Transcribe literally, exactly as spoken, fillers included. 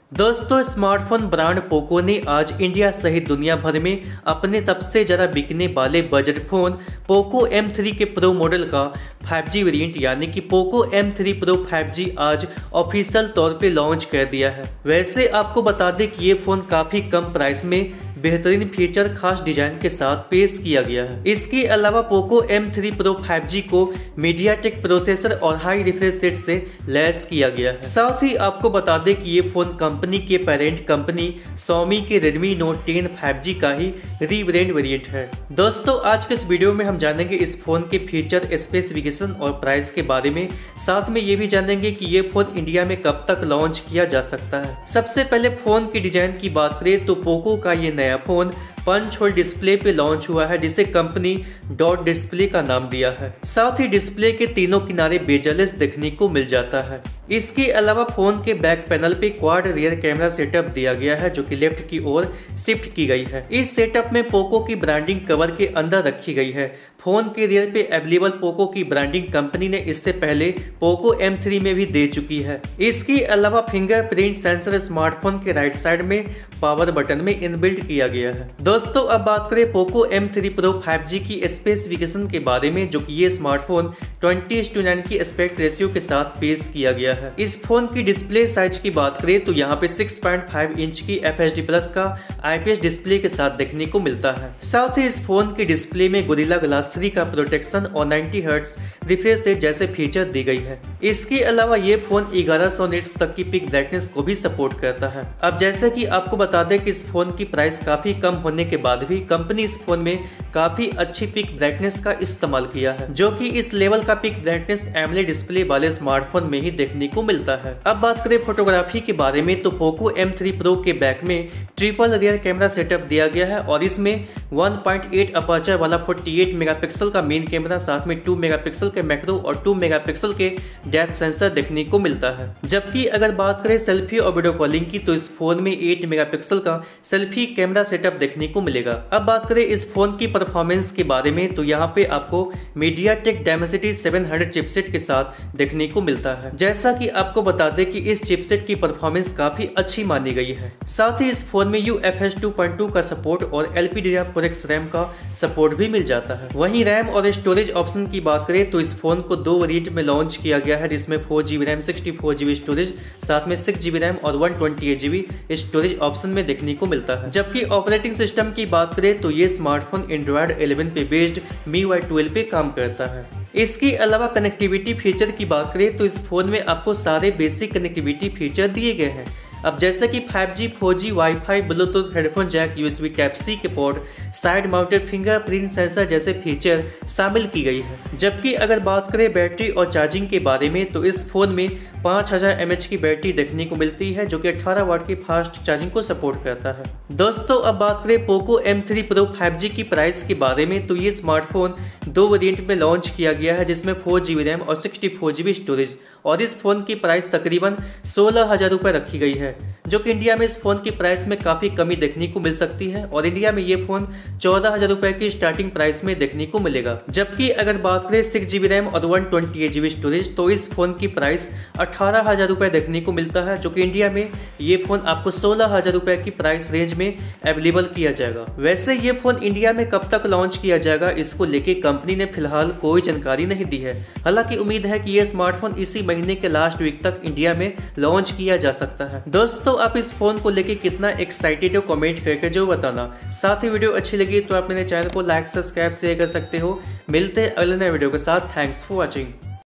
दोस्तों, smartphone brand Poco ने आज इंडिया सहित दुनिया भर में अपने सबसे ज़्यादा बिकने वाले budget phone Poco M three के प्रो मॉडल का फाइव जी वेरिएंट यानी कि Poco M three pro five G आज ऑफिशियल तौर पे लॉन्च कर दिया है। वैसे आपको बता दें कि ये फ़ोन काफ़ी कम प्राइस में बेहतरीन फीचर खास डिजाइन के साथ पेश किया गया है। इसके अलावा Poco M three pro five G को मीडियाटेक प्रोसेसर और हाई रिफ्रेश रेट से लैस किया गया है। साथ ही आपको बता दें कि ये फोन कंपनी के पेरेंट कंपनी Xiaomi के Redmi Note ten five G का ही रीब्रांड वेरिएंट है। दोस्तों, आज के इस वीडियो में हम जानेंगे इस फोन के फीचर, स्पेसिफिकेशन और प्राइस के बारे में। साथ में ये भी जानेंगे कि ये फोन इंडिया में कब तक लॉन्च किया जा सकता है। सबसे पहले फोन की डिजाइन की बात करें तो पोको का ये नया फोन पंच होल डिस्प्ले पे लॉन्च हुआ है, जिसे कंपनी डॉट डिस्प्ले का नाम दिया है। साथ ही डिस्प्ले के तीनों किनारे बेजलेस देखने को मिल जाता है। इसके अलावा फोन के बैक पैनल पे क्वाड रियर कैमरा सेटअप दिया गया है, जो कि लेफ्ट की ओर शिफ्ट की गई है। इस सेटअप में पोको की ब्रांडिंग कवर के अंदर रखी गई है। फोन के रियर पे अवेलेबल पोको की ब्रांडिंग कंपनी ने इससे पहले पोको एम थ्री में भी दे चुकी है। इसके अलावा फिंगरप्रिंट सेंसर स्मार्टफोन के राइट साइड में पावर बटन में इनबिल्ट किया गया है। दोस्तों, अब बात करें Poco M three pro five G की स्पेसिफिकेशन के बारे में, जो कि ये smartphone twenty is two nine की एस्पेक्ट रेशियो के साथ पेश किया गया है। इस फोन की डिस्प्ले साइज की बात करें तो यहाँ पे सिक्स पॉइंट फाइव इंच की एफ एच डी प्लस का आई पी एस डिस्प्ले के साथ देखने को मिलता है। साथ ही इस फोन के डिस्प्ले में गोरिल्ला ग्लास थ्री का प्रोटेक्शन और नाइंटी हर्ट्ज रिफ्रेश रेट जैसे फीचर दी गई है। इसके अलावा ये फोन ग्यारह सौ निट्स तक की पिक ब्राइटनेस को भी सपोर्ट करता है। अब जैसे कि आपको बता दें कि इस फोन की प्राइस काफी कम होने के बाद भी कंपनी इस फोन में काफी अच्छी पिक ब्राइटनेस का इस्तेमाल किया है, जो कि इस लेवल का पिक ब्राइटनेस एमोलेड डिस्प्ले वाले स्मार्टफोन में ही देखने को मिलता है। अब बात करें फोटोग्राफी के बारे में तो पोको एम थ्री प्रो के बैक में ट्रिपल रियर कैमरा सेटअप दिया गया है और इसमें वन पॉइंट एट अपर्चर वाला फोर्टी एट मेगापिक्सल का मेन कैमरा, साथ में टू मेगापिक्सल के मैक्रो और टू मेगापिक्सल के डेप्थ सेंसर देखने को मिलता है। जबकि अगर बात करें सेल्फी और वीडियो कॉलिंग की तो इस फोन में एट मेगापिक्सल का सेल्फी कैमरा सेटअप देखने को मिलेगा। अब बात करें इस फोन की परफॉर्मेंस के बारे में तो यहाँ पे आपको MediaTek Dimensity seven hundred chipset के साथ देखने को मिलता है। जैसा कि आपको बता दें कि इस चिपसेट की परफॉर्मेंस काफी अच्छी मानी गई है। साथ ही इस फोन में U F S two point two का सपोर्ट और L P D R four X RAM का सपोर्ट भी मिल जाता है। वहीं रैम और स्टोरेज ऑप्शन की बात करें तो इस फोन को दो वेरिएंट में लॉन्च किया गया है, जिसमें four GB RAM sixty four GB storage, साथ में सिक्स जीबी रैम और one twenty eight GB storage option में देखने को मिलता है। जबकि ऑपरेटिंग सिस्टम की बात करें तो ये स्मार्टफोन एंड्रॉयड इलेवन पे बेस्ड मी वाई ट्वेल्व पे काम करता है। इसके अलावा कनेक्टिविटी फीचर की बात करें तो इस फोन में आपको सारे बेसिक कनेक्टिविटी फीचर दिए गए हैं। अब जैसे कि five G, four G, wifi, Bluetooth, headphone jack, U S B type C के port, side mounted fingerprint sensor जैसे फीचर शामिल की गई है। जबकि अगर बात करें बैटरी और चार्जिंग के बारे में तो इस फोन में पाँच हज़ार एम एच की बैटरी देखने को मिलती है, जो कि अठारह वाट की फास्ट चार्जिंग को सपोर्ट करता है। दोस्तों, अब बात करें Poco M three pro five G की प्राइस के बारे में तो ये स्मार्टफोन दो वेरिएंट में लॉन्च किया गया है, जिसमें फोर जी बी रैम और sixty four G B storage, और इस फोन की प्राइस तकरीबन सोलह हजार रुपये रखी गई है, जो कि इंडिया में इस फोन की प्राइस में काफ़ी कमी देखने को मिल सकती है और इंडिया में ये फोन चौदह हजार रुपये की स्टार्टिंग प्राइस में देखने को मिलेगा। जबकि अगर बात करें सिक्स जीबी रैम और one twenty eight GB storage तो इस फोन की प्राइस अठारह हजार रुपये देखने को मिलता है, जो कि इंडिया में ये फोन आपको सोलह हजार रुपये की प्राइस रेंज में अवेलेबल किया जाएगा। वैसे ये फोन इंडिया में कब तक लॉन्च किया जाएगा, इसको लेके कंपनी ने फिलहाल कोई जानकारी नहीं दी है। हालांकि उम्मीद है कि ये स्मार्टफोन इसी महीने के लास्ट वीक तक इंडिया में लॉन्च किया जा सकता है। दोस्तों, आप इस फोन को लेके कितना एक्साइटेड हो कमेंट करके जो बताना। साथ ही वीडियो अच्छी लगी तो आप मेरे चैनल को लाइक, सब्सक्राइब, शेयर कर सकते हो। मिलते हैं अगले नए वीडियो के साथ। Thanks for watching.